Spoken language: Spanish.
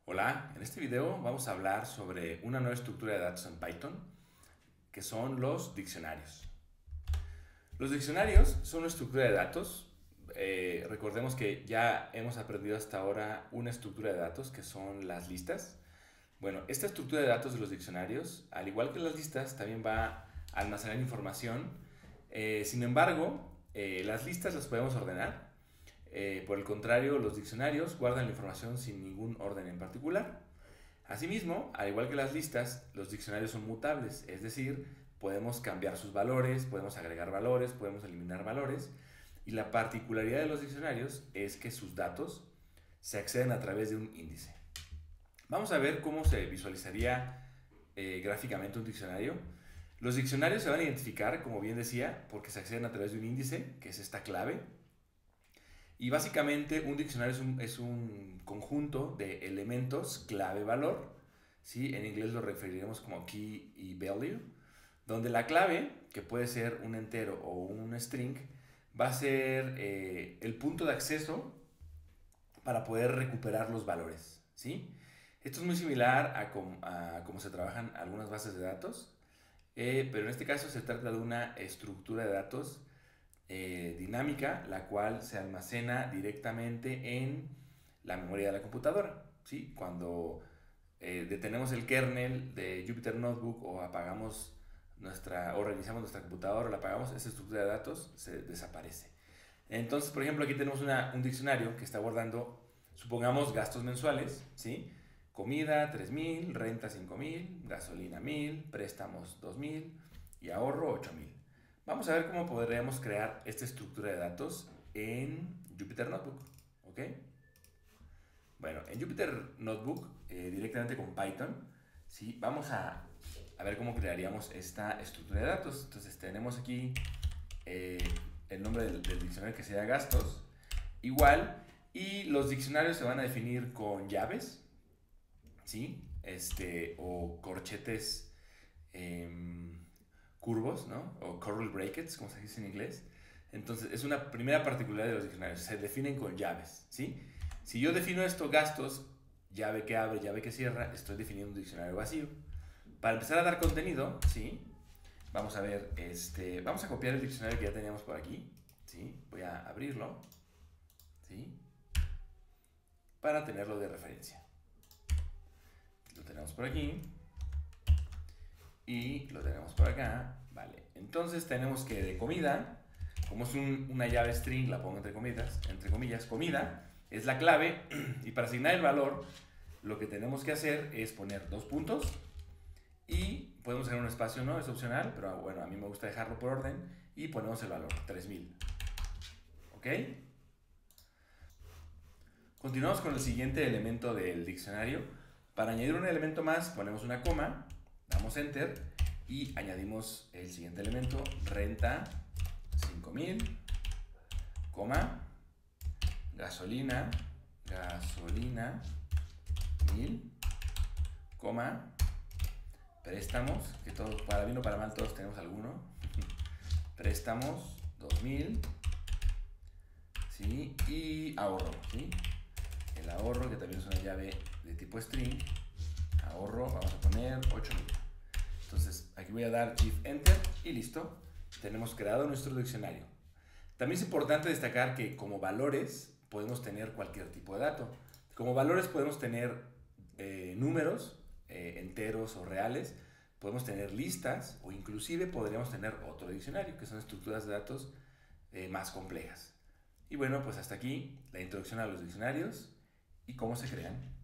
Hola, en este video vamos a hablar sobre una nueva estructura de datos en Python, que son los diccionarios. Los diccionarios son una estructura de datos. Recordemos que ya hemos aprendido hasta ahora una estructura de datos, que son las listas. Bueno, esta estructura de datos de los diccionarios, al igual que las listas, también va a almacenar información. Sin embargo, las listas las podemos ordenar. Por el contrario, los diccionarios guardan la información sin ningún orden en particular. Asimismo, al igual que las listas, los diccionarios son mutables, es decir, podemos cambiar sus valores, podemos agregar valores, podemos eliminar valores. Y la particularidad de los diccionarios es que sus datos se acceden a través de un índice. Vamos a ver cómo se visualizaría gráficamente un diccionario. Los diccionarios se van a identificar, como bien decía, porque se acceden a través de un índice, que es esta clave. Y básicamente un diccionario es un conjunto de elementos clave-valor, ¿sí? En inglés lo referiremos como key y value, donde la clave, que puede ser un entero o un string, va a ser el punto de acceso para poder recuperar los valores, ¿sí? Esto es muy similar a cómo se trabajan algunas bases de datos, pero en este caso se trata de una estructura de datos dinámica, la cual se almacena directamente en la memoria de la computadora, ¿sí? Cuando detenemos el kernel de Jupyter Notebook o apagamos o reiniciamos nuestra computadora o la apagamos, esa estructura de datos se desaparece. Entonces, por ejemplo, aquí tenemos un diccionario que está guardando, supongamos, gastos mensuales, ¿sí? Comida 3,000, renta 5,000, gasolina 1,000, préstamos 2,000 y ahorro 8,000. Vamos a ver cómo podríamos crear esta estructura de datos en Jupyter Notebook, ¿ok? Bueno, en Jupyter Notebook, directamente con Python, ¿sí? Vamos a ver cómo crearíamos esta estructura de datos. Entonces tenemos aquí el nombre del diccionario, que sería gastos, igual, y los diccionarios se van a definir con llaves, ¿sí? O corchetes curvos, ¿no? O curly brackets, como se dice en inglés. Entonces, es una primera particularidad de los diccionarios. Se definen con llaves, ¿sí? Si yo defino estos gastos, llave que abre, llave que cierra, estoy definiendo un diccionario vacío. Para empezar a dar contenido, ¿sí? Vamos a ver, vamos a copiar el diccionario que ya teníamos por aquí, ¿sí? Voy a abrirlo, ¿sí? Para tenerlo de referencia. Lo tenemos por aquí. Y lo tenemos por acá, vale. Entonces tenemos que de comida, como es una llave string, la pongo entre comillas, comida, es la clave. Y para asignar el valor, lo que tenemos que hacer es poner dos puntos. Y podemos tener un espacio, no, es opcional, pero bueno, a mí me gusta dejarlo por orden. Y ponemos el valor, 3,000. ¿Ok? Continuamos con el siguiente elemento del diccionario. Para añadir un elemento más, ponemos una coma, damos enter y añadimos el siguiente elemento, renta 5,000, coma, gasolina 1,000, coma, préstamos, que todos, para bien o para mal, todos tenemos alguno, préstamos 2,000, ¿sí? Y ahorro, ¿sí? El ahorro, que también es una llave de tipo string, ahorro, vamos a poner 8,000. Entonces aquí voy a dar Shift Enter y listo, tenemos creado nuestro diccionario. También es importante destacar que como valores podemos tener cualquier tipo de dato. Como valores podemos tener números, enteros o reales, podemos tener listas o inclusive podríamos tener otro diccionario, que son estructuras de datos más complejas. Y bueno, pues hasta aquí la introducción a los diccionarios y cómo se crean.